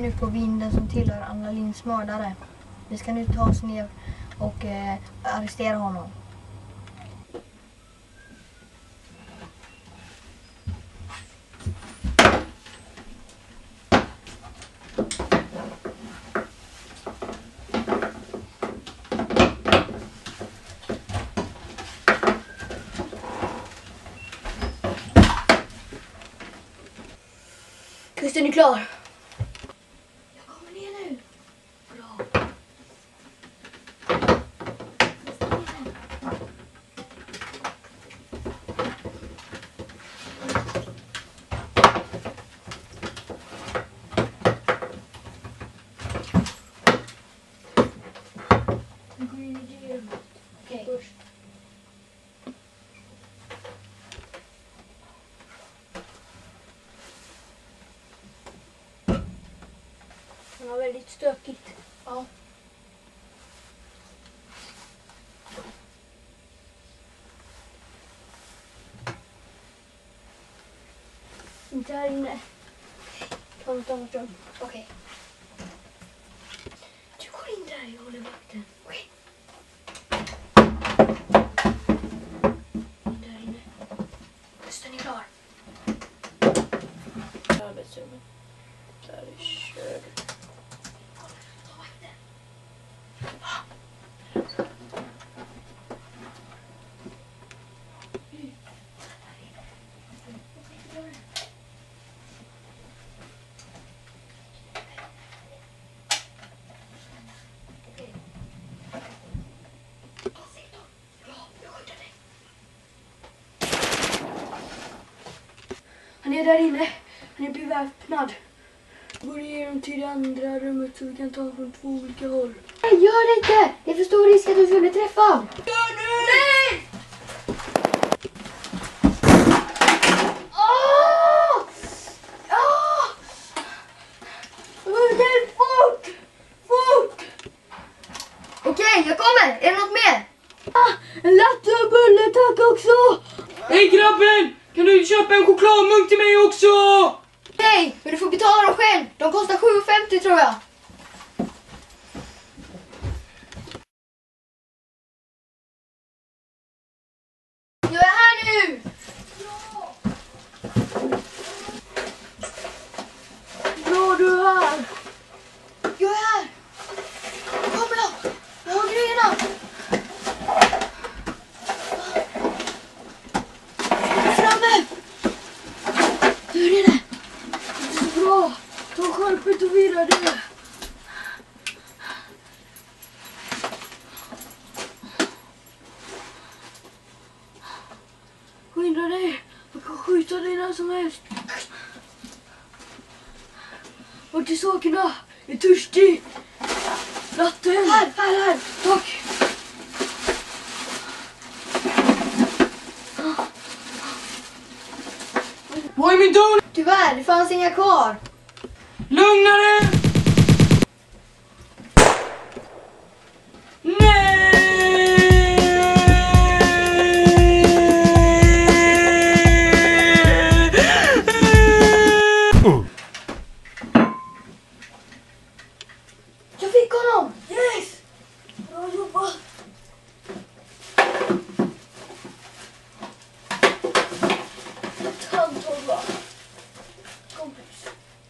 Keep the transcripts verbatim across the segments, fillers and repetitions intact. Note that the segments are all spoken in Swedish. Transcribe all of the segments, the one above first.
nu på vinden som tillhör Annaa Linds mördare. Vi ska nu ta oss ner och eh, arrestera honom. Kusten är klar. Jag kommer ner nu. Bra. Nu går in i det rummet. Okej. Först. Det var väldigt stökigt. Ja. Inte här inne. Ta något annat rum. Okej. Du går in där, jag håller vakten. Okej. In där inne. Kusten är klar. Arbetsrummet. Där är köket. Han är där inne. Han är beväpnad. Går igenom till det andra rummet så vi kan ta från två olika håll. Nej, gör det inte! Det är för stor risk att du skulle träffa honom. Gör det! Nej! Åh! Åh! Hjälp, fort! Fort! Okej, jag kommer. Är det något mer? Ah, en latte och bulle, tack också! Hej grabben! Kan du köpa en chokladmunk till mig också? Nej, men du får betala dem själv. De kostar sju femtio tror jag. Jag är här nu! Ja! Bra, du är här. Jag är här. Kommer då. Jag har grejerna. Jag är framme. Du är inne. Bra, ta skärpet och vira det. Skynda dig, jag kan skjuta dig när som helst. Vart är sakerna? Jag är törstig. Latten. Här, här, här. Tack. Vad är min don? Tyvärr, det fanns inga kvar. Lugnare! Nej! Jag fick honom! Yes! Bra jobbat! Ett handtag va? Kompis.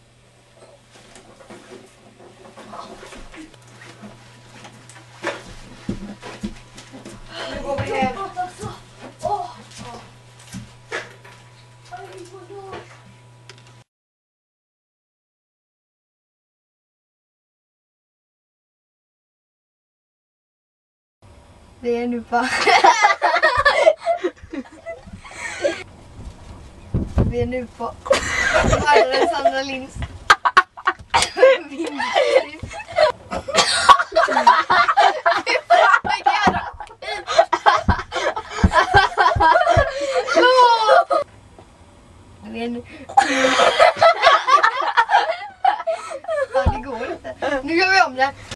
Nu går vi hem. Åh! Vi är nu på... Vi är nu på... Mördarens Annaa Linds. Vi är nu... Ja, det går inte. Nu gör vi om det.